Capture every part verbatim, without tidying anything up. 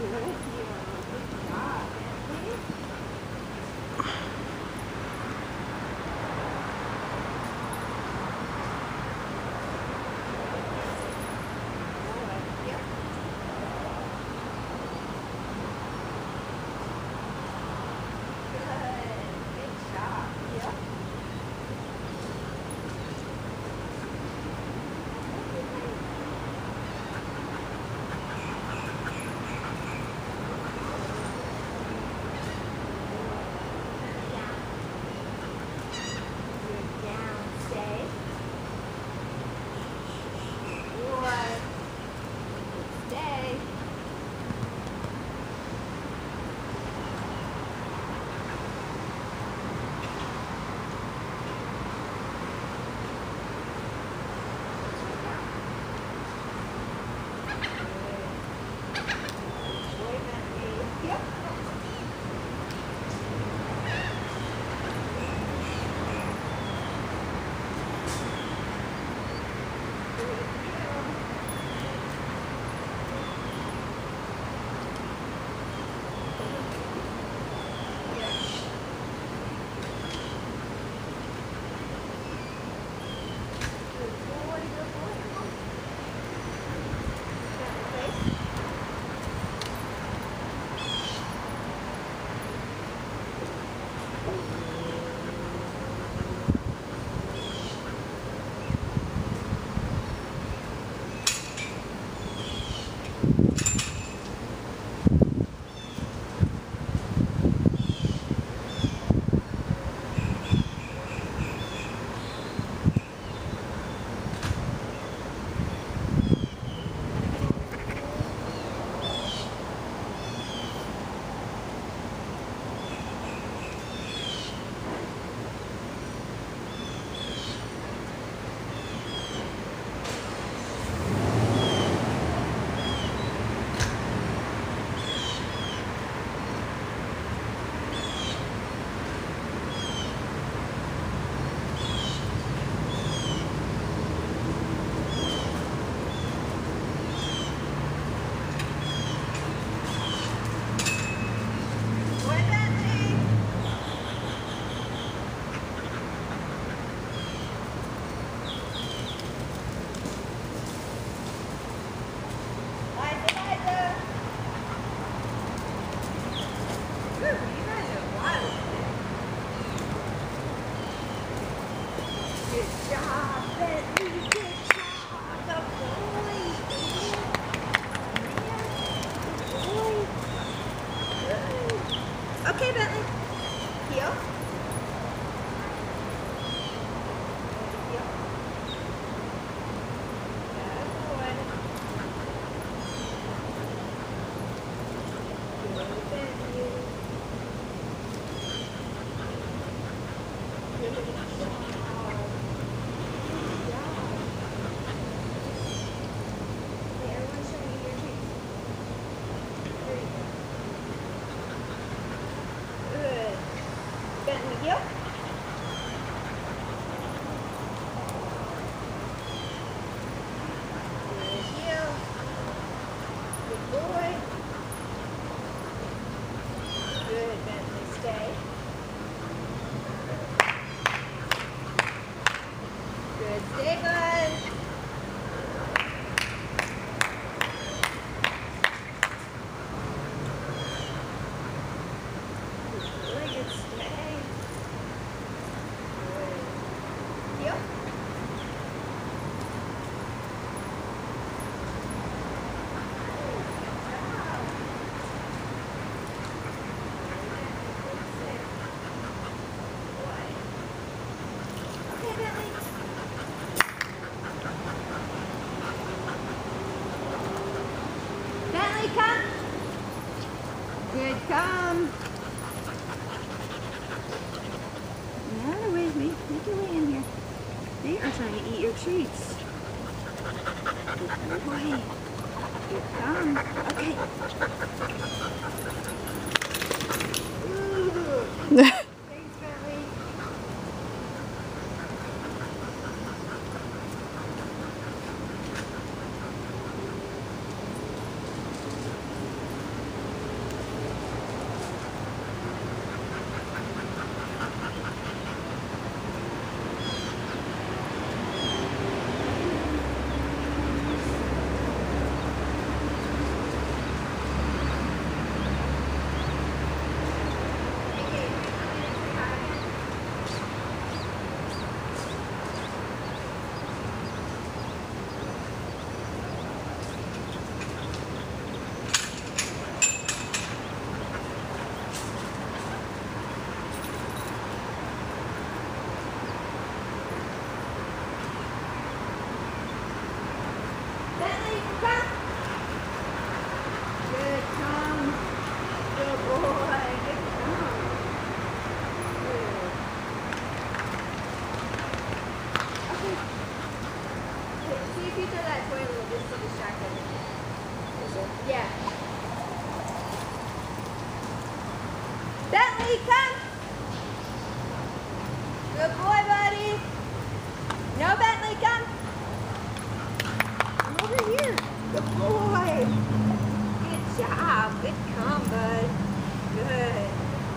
Okay, Bentley. Heel. Heel. Good boy. Good, Bentley. Good job. Good job. Okay, everyone show me your treats. There you go. Good. Bentley, heel. Good heel. Good boy. Good, Bentley. Stay. Good. Stay, bud. Very good. Stay. Good. Heel. Okay, Bentley. Bentley, come. Good, come. Out of the way, make, make your way in here. They are trying to eat your treats. Good boy. Good, come. Okay. Ooh. Thanks, Bentley. Good boy. Good job. Good come, bud. Good.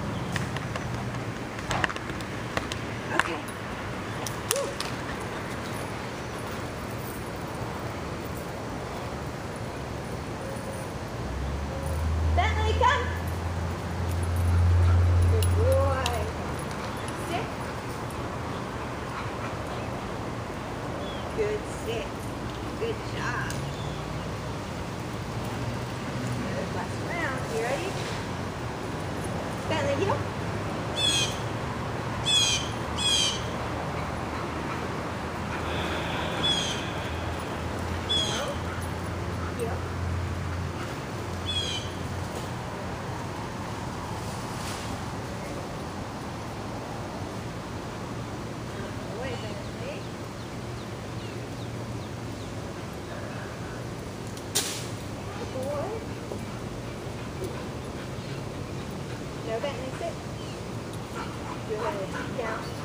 Okay. Whew. Bentley, come. Good boy. Sit. Good sit. Good job. Good last round. You ready? Bentley, heel. Heel. Wait a minute, please. Good boy. No, Bentley, sit. Good. Down.